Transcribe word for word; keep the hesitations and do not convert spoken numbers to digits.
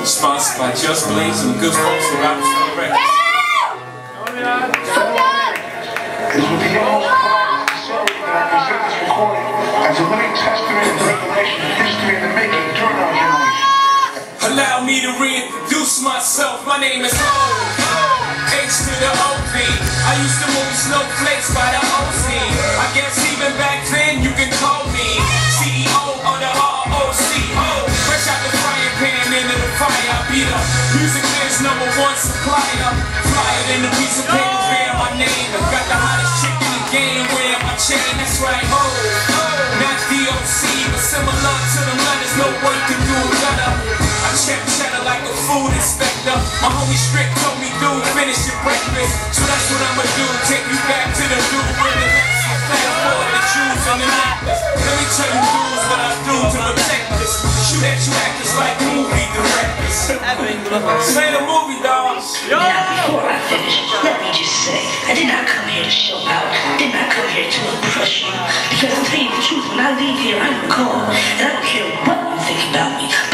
Sponsored by Just Blaze and Good Folks from Rockstar Records. This will be your most prized facility that I present this recording as a living testament and revelation of history in the making during our generation. Allow me to reintroduce myself. My name is O. H to the O V. I used to move snowflakes by the O C. I guess even back then you can call me C E O of the R O C O. Fresh out the frying pan into the fire. I be the music biz number one supplier. Flyer than the piece of paper bearing my name. I got the hottest chick in the game wearing my chain. That's right, ho. Not D O C, but similar to the letters. No work to do better. I check cheddar like a food inspector. My homie Strick told me, dude, finish your breakfast. So that's what I'ma do. Take you back to the dude with the Lexus. Fast forward the Jews and the necklace. Let me tell you, dudes, what I do to protect this. Shoot at you actors like movie directors. Say the movie, dog. Now, before I finish, let me just say, I did not come here to show out. I did not come here to impress you. Because I'll tell you the truth, when I leave here, I'm a call. And I don't care what you think about me.